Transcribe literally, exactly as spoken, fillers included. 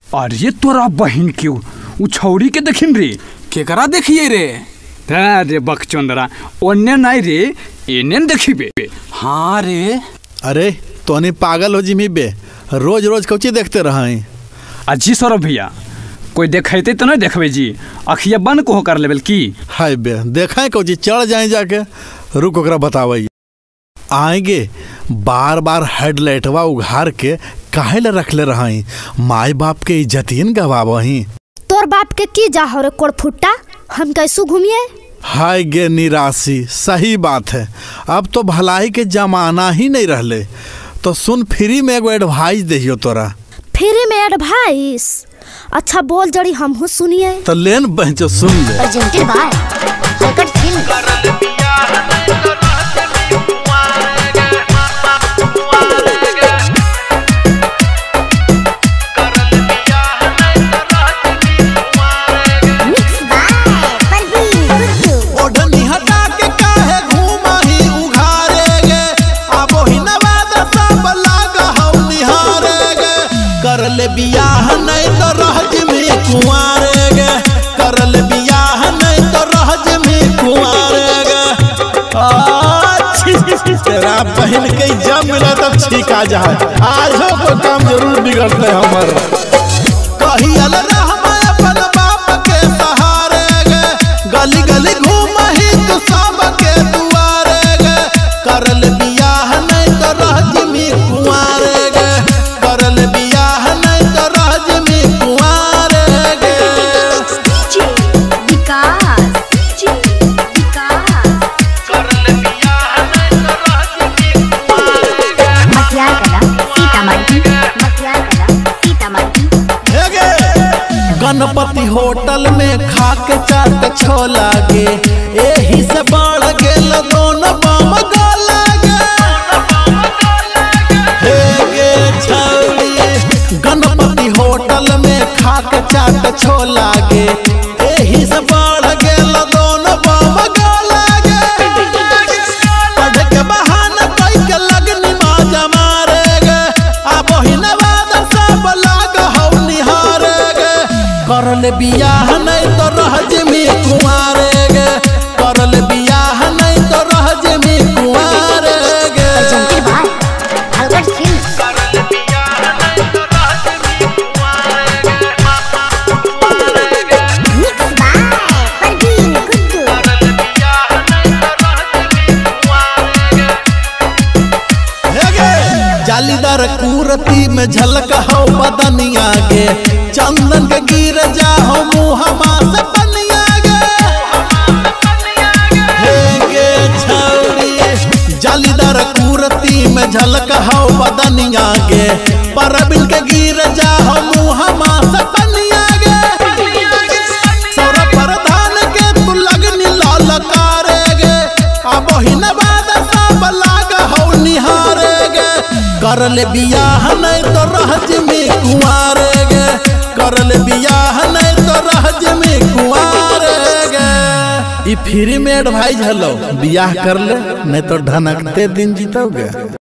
अरे तोरा बहन के उ छौरी के देखिन रे। केकरा देखिए रे? रे बकचोंदरा ओन्ने नहीं रे एने देखिबे। हाँ रे। अरे तोनी पागल हो जिमी बे, रोज रोज कौची देखते रहे? अजी सौरभ भैया कोई देखेते तो नहीं देखबे जी, अखिया बंद को कर लेवल की। हाय बे देखें कौची चढ़ जाए जाके, रुक ओकरा बतावे आएंगे। बार बार हेडलाइटवा उघार के काहे ले रखले रही? माई बाप के इज्जतिन गवावही। तोर बाप के की जा हो रे कोड़ फुट्टा, हम कैसू घूमिए? हाय गे निराशी, सही बात है। अब तो भलाई के जमाना ही नहीं रहले। तो सुन फ्री में एगो एडवाइस देहियो तोरा। फ्री में एडवाइस? अच्छा बोल जड़ी हमहू सुनिए। तो लेन बहचो सुन ले। Presented by Halkat film. करले बियाह नहीं तो रहज में कुंवारे गे, करले बियाह नहीं तो रहज में कुंवारे गे। तेरा बहन के जब मिला तब छीका जाए, आज हो तो काम जरूर बिगड़ते हमर। कही अल रहमा अपन बाप के सहारे गे, गली गली घूमही तू सब के दुआरे गे। करले बियाह नहीं तो रहज में कुंवारे गे, करले गणपति होटल में खा के चाट छोला गे, एही से बढ़ गेल दोनों बम गोला गे। हे गे छौरी गणपति होटल में खा के चाट छोला गे, एही से बढ़ गेल दोनों बम गोला गे। पढ़ के बहाना कोई के लगनी माजा मारे गे, अब ही नवाद सब लाग हो निहारे गे। करले बियाह नहीं तो रहज में कुंवारे गे, करले बियाह नहीं तो रहज में कुंवारे गे। हलकट फिल्म। करले बियाह नहीं तो रहज में कुंवारे गे, कुंवारे गे। Mix by Parveen Guddu. करले बियाह नहीं तो रहज में कुंवारे गे। हे गे जालीदार कुर्ती में झलक हो बदनिया गे, चंदन के गिर जा हो मुहमा से बनिया गे। हे गे छौरी जालीदार कुर्ती में झलक हो बदनिया गे, परबिन के गिर जा हो मुहमा से बनिया गे। सौर प्रधान के तू लगनी लाल कारे गे, अब ही नवाद सब लाग हो निहारे गे। करले बियाह नहीं तो रहज में कुंवारे गे, करले बियाह नहीं तो रहज में कुंवारे गे। ई फ्री में एडवाइस हलो, बियाह कर ले नहीं तो ढनकते दिन जीतोगे।